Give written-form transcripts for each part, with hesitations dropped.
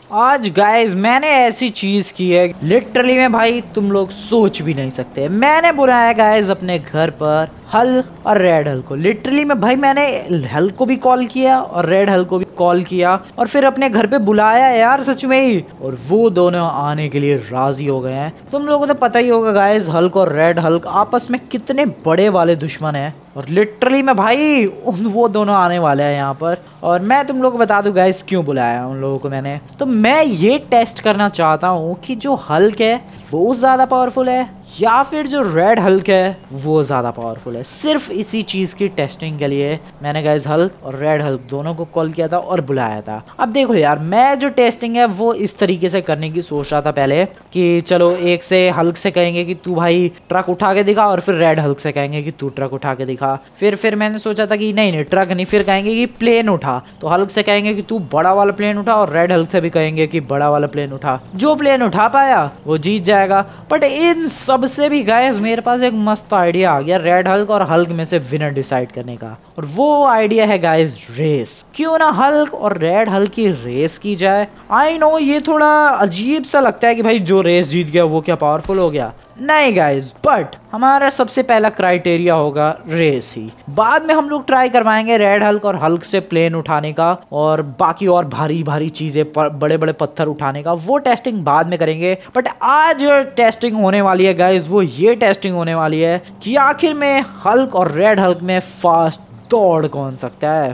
आज गाइस मैंने ऐसी चीज की है लिटरली में भाई तुम लोग सोच भी नहीं सकते। मैंने बुलाया गाइस अपने घर पर हल्क और रेड हल्क को। लिटरली में भाई मैंने हल्क को भी कॉल किया और रेड हल्क को भी कॉल किया और फिर अपने घर पे बुलाया यार सच में ही, और वो दोनों आने के लिए राजी हो गए हैं। तुम लोगों को तो पता ही होगा गाइस हल्क और रेड हल्क आपस में कितने बड़े वाले दुश्मन हैं, और लिटरली में भाई वो दोनों आने वाले हैं यहाँ पर। और मैं तुम लोगों को बता दूं गाइस क्यों बुलाया उन लोगों को मैंने, तो मैं ये टेस्ट करना चाहता हूँ कि जो हल्क है वो ज़्यादा पावरफुल है या फिर जो रेड हल्क है वो ज़्यादा पावरफुल है। सिर्फ इसी चीज़ की टेस्टिंग के लिए मैंने गाइस हल्क और रेड हल्क दोनों को कॉल किया था और बुलाया था। अब देखो यार मैं जो टेस्टिंग है वो इस तरीके से करने की सोच रहा था पहले कि चलो एक से हल्क से कहेंगे कि तू भाई ट्रक उठा के दिखा, और फिर रेड हल्क से कहेंगे कि तू ट्रक उठा के दिखा। फिर मैंने सोचा था कि नहीं ट्रक नहीं, फिर कहेंगे कि प्लेन उठा, तो हल्क से कहेंगे कि तू बड़ा वाला प्लेन उठा, और रेड हल्क से भी कहेंगे कि बड़ा वाला प्लेन उठा। जो प्लेन उठा पाया वो जीत जाएगा। बट इन सब से भी गाइस मेरे पास एक मस्त आइडिया आ गया रेड हल्क और हल्क में से विनर डिसाइड करने का, और वो आइडिया है गाइस रेस। क्यों ना हल्क और रेड हल्क की रेस की जाए। आई नो ये थोड़ा अजीब सा लगता है कि भाई जो रेस जीत गया वो क्या पावरफुल हो गया, नहीं गाइस, बट हमारा सबसे पहला क्राइटेरिया होगा रेस ही। बाद में हम लोग ट्राई करवाएंगे रेड हल्क और हल्क से प्लेन उठाने का और बाकी और भारी भारी चीजें बड़े बड़े पत्थर उठाने का, वो टेस्टिंग बाद में करेंगे। बट आज जो टेस्टिंग होने वाली है गाइस वो ये टेस्टिंग होने वाली है कि आखिर में हल्क और रेड हल्क में फास्ट दौड़ कौन सकता है,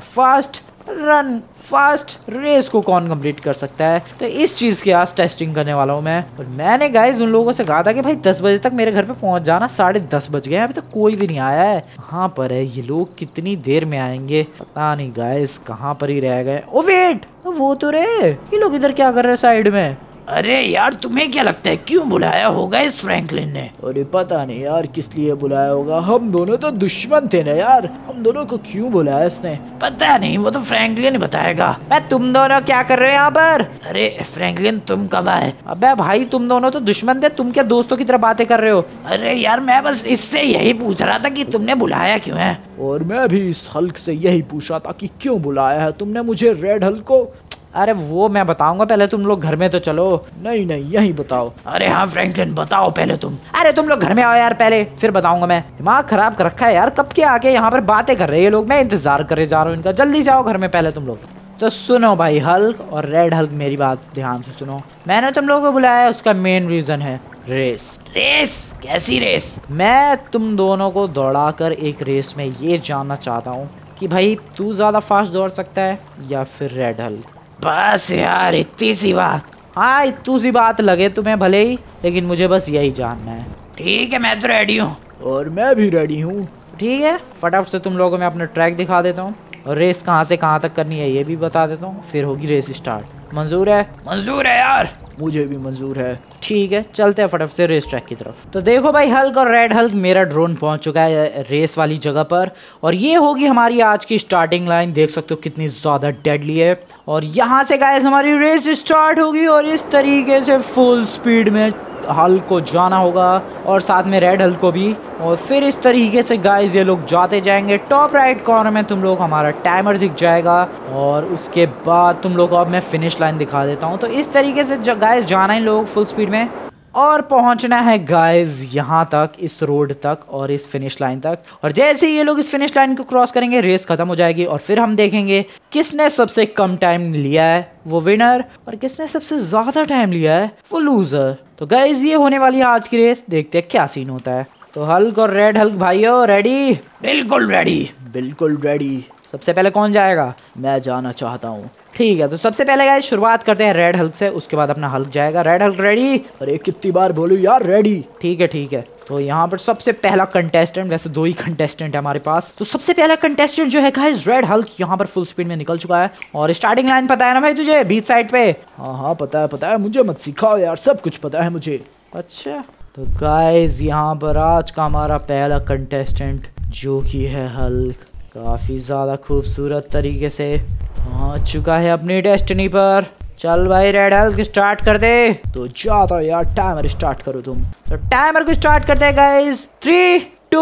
फास्ट रेस को कौन कंप्लीट कर सकता है। तो इस चीज़ की आज टेस्टिंग करने वाला हूँ मैं। और मैंने गाइस उन लोगों से कहा था कि भाई 10 बजे तक मेरे घर पे पहुँच जाना। 10:30 बज गए हैं, अभी तक कोई भी नहीं आया है। कहाँ पर है ये लोग, कितनी देर में आएंगे पता नहीं गाइस, कहाँ पर ही रह गए। ओ वेट, वो तो रहे, ये लोग इधर क्या कर रहे हैं साइड में। अरे यार तुम्हें क्या लगता है क्यों बुलाया होगा इस फ्रैंकलिन ने? अरे पता नहीं यार किस लिए बुलाया होगा, हम दोनों तो दुश्मन थे ना यार, हम दोनों को क्यों बुलाया इसने पता नहीं, वो तो फ्रैंकलिन बताएगा। मैं तुम दोनों क्या कर रहे हो यहाँ पर? अरे फ्रैंकलिन तुम कब आए? अबे भाई तुम दोनों तो दुश्मन थे, तुम क्या दोस्तों की तरह बातें कर रहे हो? अरे यार मैं बस इससे यही पूछ रहा था कि तुमने बुलाया क्यों है। और मैं भी इस हल्क से यही पूछा था कि क्यों बुलाया है तुमने मुझे रेड हल्क को। अरे वो मैं बताऊंगा, पहले तुम लोग घर में तो चलो। नहीं यही बताओ। अरे हाँ फ्रैंकलिन बताओ पहले तुम। अरे तुम लोग घर में आओ यार पहले, फिर बताऊंगा मैं। दिमाग खराब कर रखा है यार, कब के आके यहाँ पर बातें कर रहे हैं ये लोग, मैं इंतजार करे जा रहा हूँ इनका। जल्दी से आओ घर में पहले तुम लोग। तो सुनो भाई हल्क और रेड हल्क, मेरी बात ध्यान से सुनो। मैंने तुम लोगों को बुलाया उसका मेन रीजन है रेस। रेस? कैसी रेस? मैं तुम दोनों को दौड़ाकर एक रेस में ये जानना चाहता हूँ कि भाई तू ज्यादा फास्ट दौड़ सकता है या फिर रेड हल्क। बस यार इतनी सी बात। हाँ इतनी सी बात लगे तुम्हें भले ही, लेकिन मुझे बस यही जानना है। ठीक है मैं तो रेडी हूँ। और मैं भी रेडी हूँ। ठीक है फटाफट से तुम लोगों को मैं अपना ट्रैक दिखा देता हूँ और रेस कहाँ से कहाँ तक करनी है ये भी बता देता हूँ, फिर होगी रेस स्टार्ट। मंजूर है? मंजूर है यार। मुझे भी मंजूर है। ठीक है चलते हैं फटाफट से रेस ट्रैक की तरफ। तो देखो भाई हल्क और रेड हल्क, मेरा ड्रोन पहुंच चुका है रेस वाली जगह पर, और ये होगी हमारी आज की स्टार्टिंग लाइन। देख सकते हो कितनी ज़्यादा डेडली है, और यहाँ से गाइस हमारी रेस स्टार्ट होगी, और इस तरीके से फुल स्पीड में हल्क को जाना होगा और साथ में रेड हल्क को भी। और फिर इस तरीके से गाइस ये लोग जाते जाएंगे। टॉप राइट कॉर्नर में तुम लोग हमारा टाइमर दिख जाएगा, और उसके बाद तुम लोग को अब मैं फिनिश लाइन दिखा देता हूँ। तो इस तरीके से गाइस जाना है लोग फुल स्पीड में, और पहुंचना है गाइस यहाँ तक, इस रोड तक और इस फिनिश लाइन तक। और जैसे ही ये लोग इस फिनिश लाइन को क्रॉस करेंगे रेस खत्म हो जाएगी, और फिर हम देखेंगे किसने सबसे कम टाइम लिया है वो विनर, और किसने सबसे ज्यादा टाइम लिया है वो लूजर। तो गाइस ये होने वाली है आज की रेस, देखते हैं क्या सीन होता है। तो हल्क और रेड हल्क भाइयों रेडी? बिल्कुल रेडी। बिल्कुल रेडी। सबसे पहले कौन जाएगा? मैं जाना चाहता हूँ। ठीक है तो सबसे पहले गाइस शुरुआत करते हैं रेड हल्क से, उसके बाद अपना हल्क जाएगा। Red Hulk ready? अरे कितनी बार बोलूं यार रेडी। ठीक है। तो यहाँ पर सबसे पहला कंटेस्टेंट, वैसे 2 ही कंटेस्टेंट है हमारे पास, तो सबसे पहला कंटेस्टेंट जो है गाइस रेड हल्क यहाँ पर फुल स्पीड में निकल चुका है। और स्टार्टिंग लाइन पता है ना भाई तुझे, बीच साइड पे? हाँ पता है, मुझे मत सिखाओ यार, सब कुछ पता है मुझे। अच्छा तो गाइस यहाँ पर आज का हमारा पहला कंटेस्टेंट जो कि है हल्क, काफी ज्यादा खूबसूरत तरीके से पहुंच चुका है अपनी डेस्टिनी पर। चल भाई रेड हल्क स्टार्ट कर दे। तो जाता यार, टाइमर स्टार्ट करो तुम। तो टाइमर को स्टार्ट करते हैं गाइस, 3 2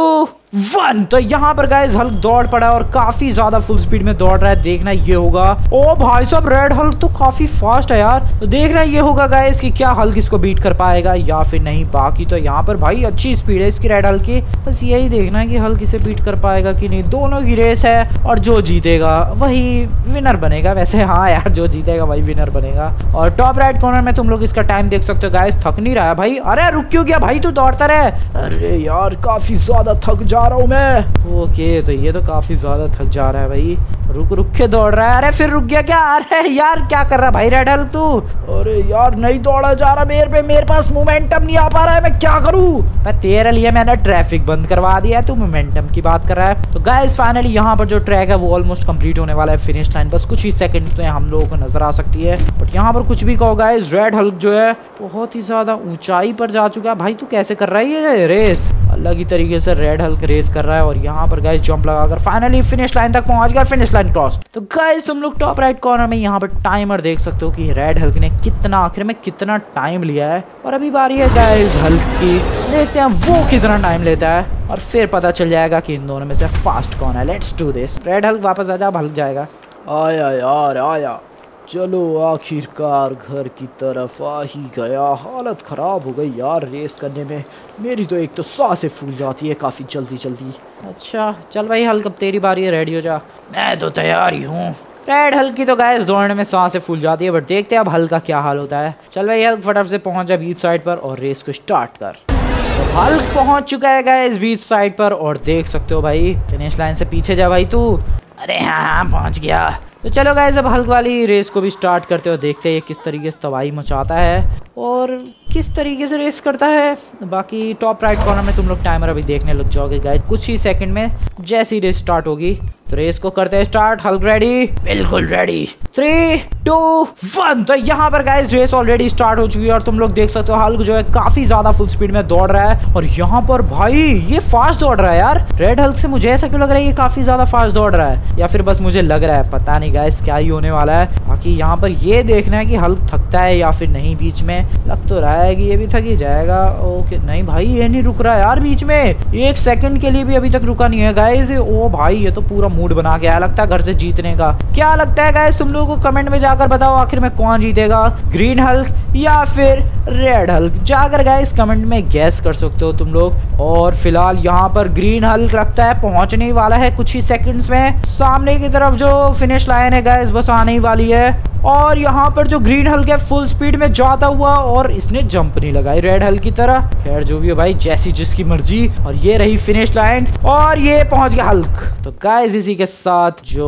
1। तो यहाँ पर गाइस हल्क दौड़ पड़ा और काफी ज्यादा फुल स्पीड में दौड़ रहा है। देखना ये होगा, ओ भाई साहब रेड हल्क तो काफी फास्ट है यार। तो देखना ये होगा गाइस कि क्या हल्क इसको बीट कर पाएगा या फिर नहीं। बाकी तो यहाँ पर भाई अच्छी स्पीड है इसकी रेड हल्क की, बस यही देखना है कि हल्क इसे बीट कर पाएगा कि नहीं। दोनों की रेस है और जो जीतेगा वही विनर बनेगा। वैसे हाँ यार, जो जीतेगा वही विनर बनेगा। और टॉप राइट कॉर्नर में तुम लोग इसका टाइम देख सकते हो गाइस। थक नहीं रहा है भाई, अरे रुक क्यों गया भाई, तू दौड़ता रहे। अरे यार काफी ज्यादा थक जा रहा हूँ मैं। ओके तो ये तो काफी ज्यादा थक जा रहा है भाई, रुक रुक के दौड़ रहा है। अरे फिर रुक गया क्या? अरे यार क्या कर रहा है भाई रेड हल्क तू? अरे यार नहीं दौड़ा जा रहा मेरे पास मोमेंटम नहीं आ पा रहा है, मैं क्या करूँ? तेरे लिए मैंने ट्रैफिक बंद करवा दिया है, तू मोमेंटम की बात कर रहा है। तो गाइस फाइनली यहाँ पर जो ट्रैक है वो ऑलमोस्ट कंप्लीट होने वाला है। फिनिश लाइन बस कुछ ही सेकंड तो हम लोगों को नजर आ सकती है। बट यहाँ पर कुछ भी कहो गाइस, रेड हल्क जो है बहुत ही ज्यादा ऊंचाई पर जा चुका है। भाई तू कैसे कर रहा है ये रेस? अलग ही तरीके से रेड हल्क रेस कर रहा है। और यहाँ पर गाइस जंप लगाकर फाइनली फिनिश लाइन तक पहुंच गया, फिनिश लाइन क्रॉस। तो गाइस तुम लोग टॉप राइट कॉर्नर में यहाँ पर टाइमर देख सकते हो कि रेड हल्क ने कितना आखिर में कितना टाइम लिया है। और अभी बारी है गाइस हल्क की, देखते हैं वो कितना टाइम लेता है और फिर पता चल जाएगा कि इन दोनों में से फास्ट कौन है। Let's do this. Red Hulk वापस आ जा, हल्क जाएगा। आया यार आया, चलो आखिरकार घर की तरफ आ ही गया। हालत ख़राब हो गई यार रेस करने में, मेरी तो एक तो सांसें फूल जाती है काफ़ी जल्दी जल्दी। अच्छा चल भाई हल्क अब तेरी बारी है, रेडी हो जा। मैं तो तैयार ही हूँ। रेड हल्क की तो गाइस दौड़ने में सांसें फूल जाती है, बट देखते हैं अब हल्क का क्या हाल होता है। चल भाई हल्क फटाफट से पहुंच जा बीच साइड पर और रेस को स्टार्ट कर। तो हल्क पहुंच चुका है गाइस बीच साइड पर और देख सकते हो भाई फिनिश लाइन से पीछे जा भाई तू। अरे हाँ पहुँच गया। तो चलो गाइस अब हल्क वाली रेस को भी स्टार्ट करते हो, देखते हैं ये किस तरीके से तबाही मचाता है और किस तरीके से रेस करता है। बाकी टॉप राइट कॉर्नर में तुम लोग टाइमर अभी देखने लग जाओगे गाइस कुछ ही सेकंड में। जैसी रेस स्टार्ट होगी तो रेस को करते हैं स्टार्ट। Hulk ready? बिल्कुल रेडी। 3 2 1। तो यहाँ पर गाइस रेस ऑलरेडी स्टार्ट हो चुकी है और तुम लोग देख सकते हो हल्क जो है काफी ज्यादा फुल स्पीड में दौड़ रहा है। और यहाँ पर भाई ये फास्ट दौड़ रहा है यार रेड हल्क से। मुझे ऐसा क्यों लग रहा है ये काफी ज्यादा फास्ट दौड़ रहा है, या फिर बस मुझे लग रहा है, पता नहीं गाइस क्या ही होने वाला है। बाकी यहाँ पर ये देखना है कि हल्क थकता है या फिर नहीं। बीच में लग तो रहा है कि ये भी थक ही जाएगा। ओके नहीं भाई ये नहीं रुक रहा है यार बीच में, एक सेकंड के लिए भी अभी तक रुका नहीं है गाइस। ओ भाई ये तो पूरा मूड बना के आया लगता है घर से जीतने का। क्या लगता है गाइस तुम लोगों को? कमेंट में जाकर बताओ आखिर में कौन जीतेगा, ग्रीन हल्क या फिर रेड हल्क। जाकर गाइस कमेंट में गैस कर सकते हो तुम लोग। और फिलहाल यहाँ पर ग्रीन हल्क लगता है पहुंचने ही वाला है कुछ ही सेकंड्स में। सामने की तरफ जो फिनिश लाइन है गाइस बस आने ही वाली है। और यहाँ पर जो ग्रीन हल्क है फुल स्पीड में जाता हुआ और इसने जंप नहीं लगाई रेड हल्क की तरह। खैर जो भी है भाई जैसी जिसकी मर्जी। और ये रही फिनिश लाइन और ये पहुंच गया हल्क। तो गाइस इसी के साथ जो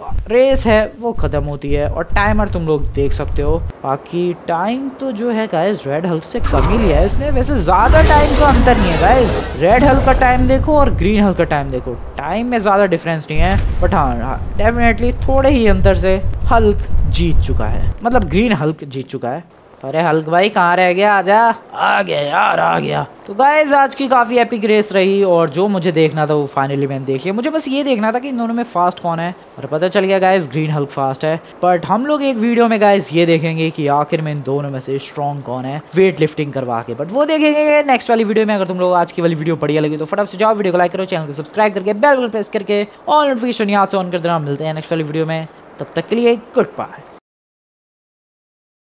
रेस है वो खत्म होती है और टाइमर तुम लोग देख सकते हो। बाकी टाइम तो जो है गाइस रेड हल्क से कम ही लिया है इसने। वैसे ज्यादा टाइम का अंतर नहीं है गाइस, रेड हल्क का टाइम देखो और ग्रीन हल्क का टाइम देखो, टाइम में ज्यादा डिफरेंस नहीं है। बट हाँ डेफिनेटली थोड़े ही अंतर से हल्क जीत चुका है, मतलब ग्रीन हल्क जीत चुका है। अरे हल्क भाई कहाँ रह गया, आजा। आ गया यार आ गया। तो गाइस आज की काफ़ी एपिक रेस रही और जो मुझे देखना था वो फाइनली मैंने देख लिया। मुझे बस ये देखना था कि इन दोनों में फास्ट कौन है और पता चल गया गाइस ग्रीन हल्क फास्ट है। बट हम लोग एक वीडियो में गाइस ये देखेंगे कि आखिर में इन दोनों में से स्ट्रॉन्ग कौन है वेट लिफ्टिंग करवा के। बट वो देखेंगे नेक्स्ट वाली वीडियो में। अगर तुम लोग आज की वाली वीडियो बढ़िया लगी तो फटाफट से जाओ वीडियो को लाइक करो, चैनल को सब्सक्राइब करके बेल प्रेस करके ऑल नोटिफिकेशन यहाँ से ऑन कर देना। मिलते हैं नेक्स्ट वाली वीडियो में, तब तक के लिए गुड बाय।